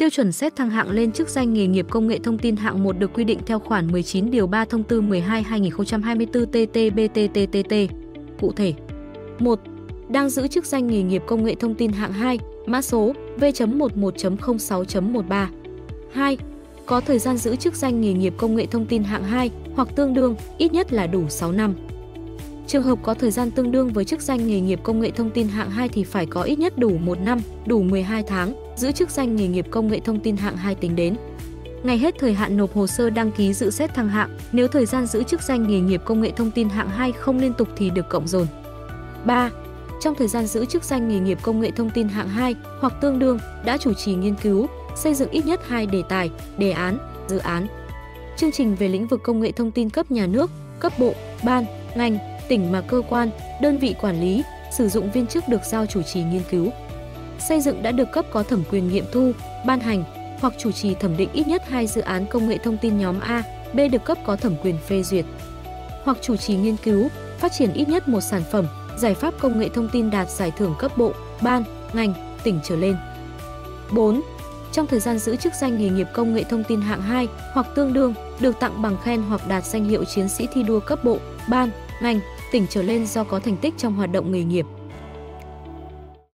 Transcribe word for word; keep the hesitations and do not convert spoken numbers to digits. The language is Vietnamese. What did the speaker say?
Tiêu chuẩn xét thăng hạng lên chức danh nghề nghiệp công nghệ thông tin hạng một được quy định theo khoản mười chín điều ba Thông tư mười hai trên hai nghìn không trăm hai mươi tư T T B T T T T. Cụ thể: một. Đang giữ chức danh nghề nghiệp công nghệ thông tin hạng hai, mã số V mười một chấm không sáu chấm mười ba. hai. Có thời gian giữ chức danh nghề nghiệp công nghệ thông tin hạng hai hoặc tương đương, ít nhất là đủ sáu năm. Trường hợp có thời gian tương đương với chức danh nghề nghiệp công nghệ thông tin hạng hai thì phải có ít nhất đủ một năm, đủ mười hai tháng, giữ chức danh nghề nghiệp công nghệ thông tin hạng hai tính đến ngày hết thời hạn nộp hồ sơ đăng ký dự xét thăng hạng. Nếu thời gian giữ chức danh nghề nghiệp công nghệ thông tin hạng hai không liên tục thì được cộng dồn. ba. Trong thời gian giữ chức danh nghề nghiệp công nghệ thông tin hạng hai hoặc tương đương, đã chủ trì nghiên cứu, xây dựng ít nhất hai đề tài, đề án, dự án, chương trình về lĩnh vực công nghệ thông tin cấp nhà nước, cấp bộ, ban, ngành, tỉnh mà cơ quan, đơn vị quản lý, sử dụng viên chức được giao chủ trì nghiên cứu, xây dựng đã được cấp có thẩm quyền nghiệm thu, ban hành hoặc chủ trì thẩm định ít nhất hai dự án công nghệ thông tin nhóm A, B được cấp có thẩm quyền phê duyệt, hoặc chủ trì nghiên cứu, phát triển ít nhất một sản phẩm, giải pháp công nghệ thông tin đạt giải thưởng cấp bộ, ban, ngành, tỉnh trở lên. bốn. Trong thời gian giữ chức danh nghề nghiệp công nghệ thông tin hạng hai hoặc tương đương, được tặng bằng khen hoặc đạt danh hiệu chiến sĩ thi đua cấp bộ, ban, ngành, tỉnh trở lên do có thành tích trong hoạt động nghề nghiệp.